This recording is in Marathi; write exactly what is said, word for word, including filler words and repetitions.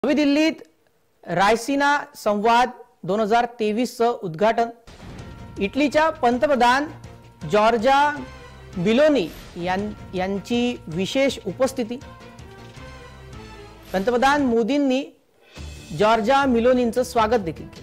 नवी दिल्लीत रायसीना संवाद दोन हजार तेवीस चं उद्घाटन। इटलीच्या पंतप्रधान जॉर्जा मेलोनी यांची विशेष उपस्थिती। पंतप्रधान मोदींनी जॉर्जा मेलोनींचं स्वागत देखील केलं।